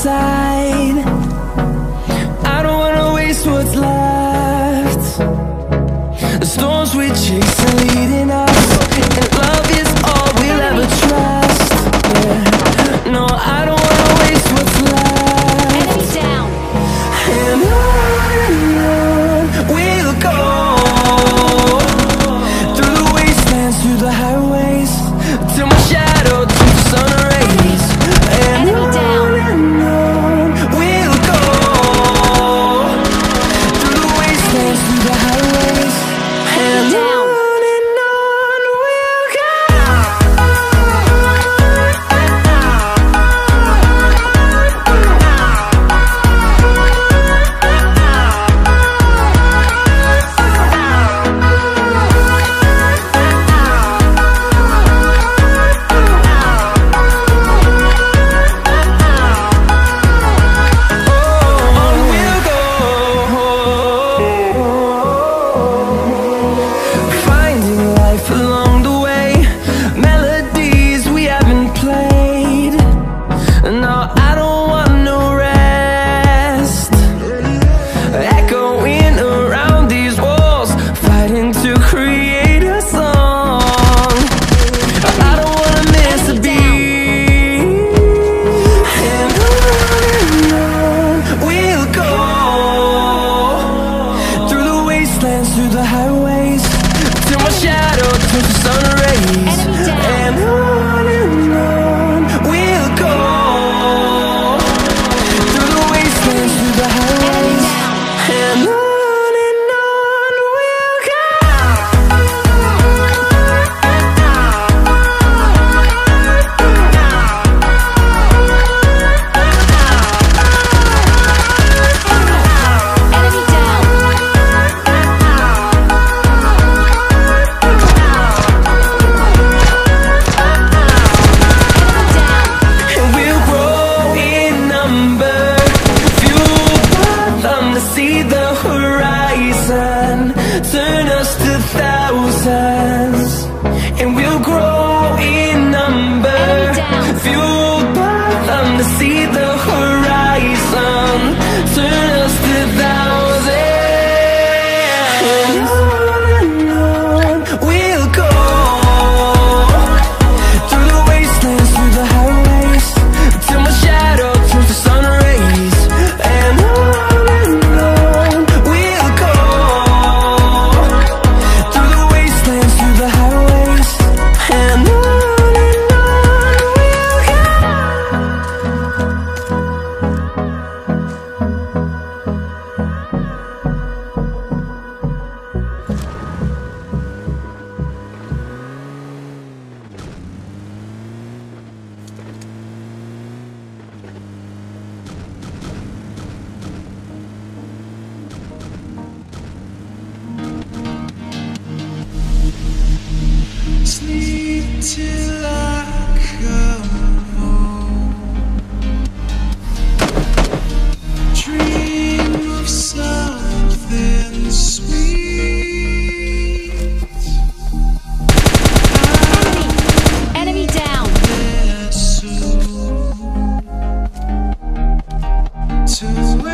side. I don't wanna waste what's left. The storms we chase are leading us, and love is all we'll ever trust. Yeah. No, I don't wanna waste what's left. Enemy down. And on we'll go, through the wastelands, through the highways, till my shadow turns to sun rays. And Enemy down. on we'll go, through the wastelands, through the highways, and down. on we'll through the highways, till my shadow turns to sun rays. Enemy down. And on we'll go, through the wastelands, through the highways, and on we'll go. Enemy down. And we'll grow in number, fueled by them to see the horizon, turn us to thousands. And we'll grow in number, Enemy down. fueled by them to see the horizon, turn us to thousands. And on we'll go, through the wastelands, through the highways, till my shadow turns to sun rays. And on we'll go, through the wastelands, through the highways, and on we'll go. Sleep till I come home. Dream of something sweet. Enemy down. There soon to